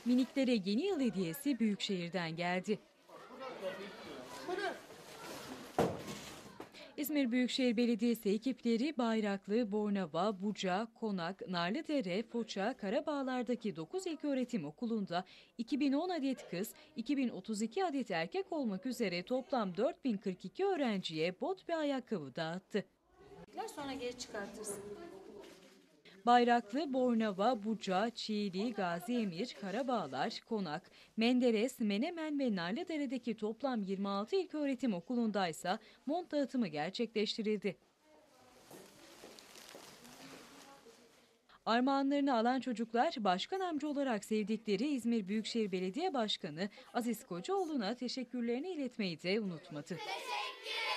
Miniklere yeni yıl hediyesi Büyükşehir'den geldi. İzmir Büyükşehir Belediyesi ekipleri Bayraklı, Bornova, Buca, Konak, Narlıdere, Foça, Karabağlar'daki 9 ilköğretim okulunda 2010 adet kız, 2032 adet erkek olmak üzere toplam 4042 öğrenciye bot ve ayakkabı dağıttı. Sonra geri çıkartırsın. Bayraklı, Bornova, Buca, Çiğli, Gaziemir, Karabağlar, Konak, Menderes, Menemen ve Narlıdere'deki toplam 26 ilköğretim okulundaysa mont dağıtımı gerçekleştirildi. Armağanlarını alan çocuklar başkan amca olarak sevdikleri İzmir Büyükşehir Belediye Başkanı Aziz Kocaoğlu'na teşekkürlerini iletmeyi de unutmadı. Teşekkür